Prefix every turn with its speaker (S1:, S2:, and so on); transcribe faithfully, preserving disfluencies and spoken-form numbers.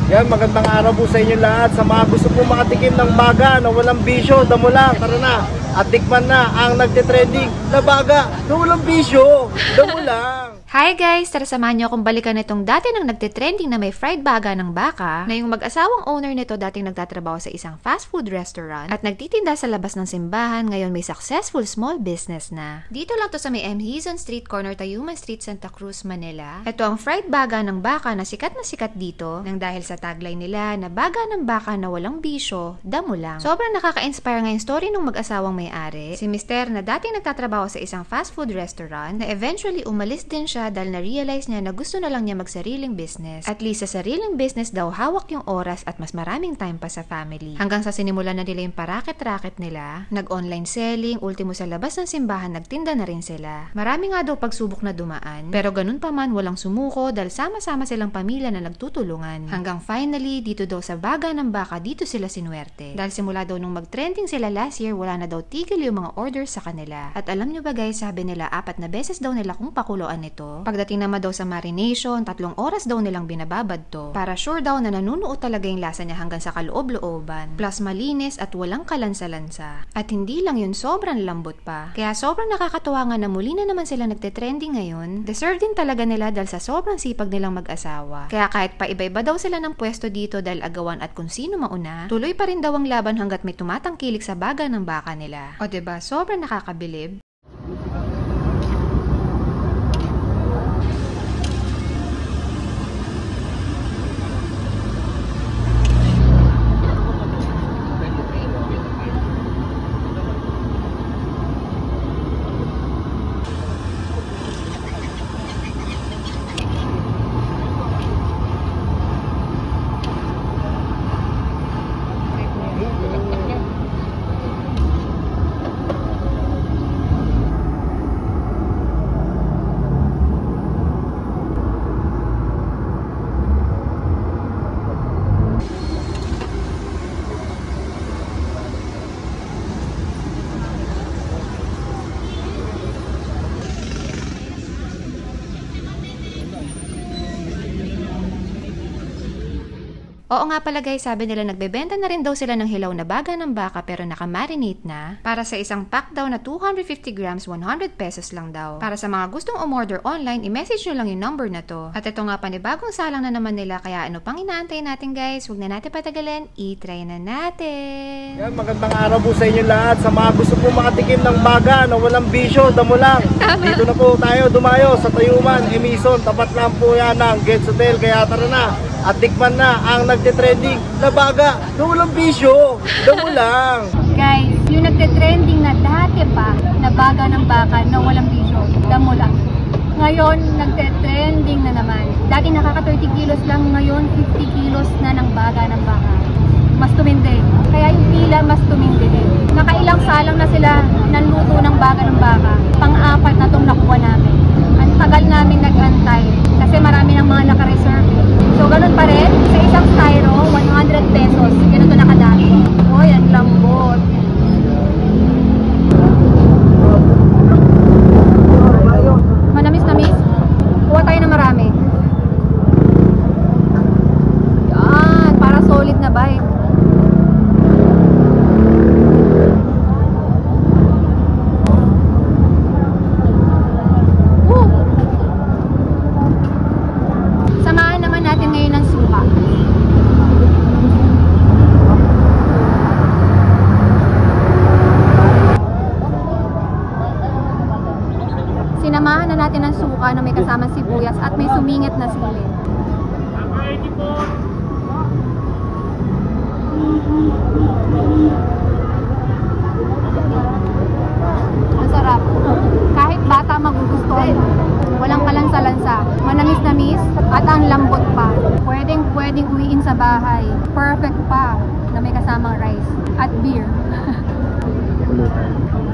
S1: Yan, magandang araw po sa inyo lahat. Sa mga gusto po makatikim ng baga na walang bisyo, damo lang, tara na. At tikman na ang nagtitrending na baga na walang bisyo, damo lang.
S2: Hi guys! Tara samahan niyo akong balikan itong dati nang nagtitrending na may fried baga ng baka na yung mag-asawang owner nito dating nagtatrabaho sa isang fast food restaurant at nagtitinda sa labas ng simbahan, ngayon may successful small business na. Dito lang to sa may M. Hizon Street, corner Tayuman Street, Santa Cruz, Manila. Ito ang fried baga ng baka na sikat na sikat dito nang dahil sa tagline nila na baga ng baka na walang bisyo, damo lang. Sobrang nakaka-inspire nga yung story ng mag-asawang may-ari, si Mister na dating nagtatrabaho sa isang fast food restaurant na eventually umalis din siya dahil na-realize niya na gusto na lang niya magsariling business. At least sa sariling business daw hawak yung oras at mas maraming time pa sa family. Hanggang sa sinimulan na nila yung paraket-raket nila, nag-online selling, ultimo sa labas ng simbahan nagtinda na rin sila. Marami nga daw pagsubok na dumaan, pero ganun pa man walang sumuko dahil sama-sama silang pamilya na nagtutulungan. Hanggang finally, dito daw sa baga ng baka dito sila sinuwerte. Dahil simula daw nung mag-trending sila last year, wala na daw tigil yung mga orders sa kanila. At alam nyo ba guys, sabi nila apat na beses daw nila kung pakuluan ito. Pagdating naman daw sa marination, tatlong oras daw nilang binababad to. Para sure daw na nanunuot talaga yung lasa niya hanggang sa kaloob-looban. Plus malinis at walang kalansa-lansa. At hindi lang yun, sobrang lambot pa. Kaya sobrang nakakatuwa nga na muli na naman sila nagtitrending ngayon. Deserve din talaga nila dahil sa sobrang sipag nilang mag-asawa. Kaya kahit pa iba-iba daw sila ng pwesto dito dahil agawan at kung sino mauna, tuloy pa rin daw ang laban hanggat may tumatangkilik sa baga ng baka nila. O diba, sobrang nakakabilib. Oo nga pala guys, sabi nila nagbebenta na rin daw sila ng hilaw na baga ng baka pero nakamarinate na. Para sa isang pack daw na two hundred fifty grams, one hundred pesos lang daw. Para sa mga gustong umorder online, i-message nyo lang yung number na to. At ito nga panibagong salang na naman nila, kaya ano pang inaantay natin guys, huwag na natin patagalin, i-try na natin.
S1: Yan, magandang araw po sa inyo lahat. Sa mga gusto po makatikim ng baga na walang bisyo, damo lang.
S2: Tama.
S1: Dito na po tayo dumayo sa Tayuman, M. Hizon. Tapat lang po yan ng Gets Hotel, kaya tara na. At tikman na ang nagtitrending na baga na walang bisyo, damo lang.
S3: Guys, yung nagtitrending na dati pa na baga ng baka na walang bisyo, damo lang. Ngayon, nagtitrending na naman. Dati nakaka thirty kilos lang, ngayon fifty kilos na ng baga ng baka. Mas tumindi. Kaya yung pila mas tumindi din. Nakailang salang na sila ng luto ng baga ng baka. Pang-apat na itong nakuha namin. Ang tagal namin nag-antay kasi marami ng mga naka-reserve. So, ganun pa rin. Sa isang styro, one hundred pesos. Ganun ito nakadami. Uy, ang lambot. Manamis-namis. Kuha tayo na marami. Yan. Para solid na bite. Sinamahan na natin ng suka na may kasamang sibuyas at may sumingit na sili. Ang sarap. Kahit bata magugustuhan. Walang kalansa-lansa. Manamis-namis at ang lambot pa. Pwedeng pwedeng uwiin sa bahay. Perfect pa na may kasamang rice at beer.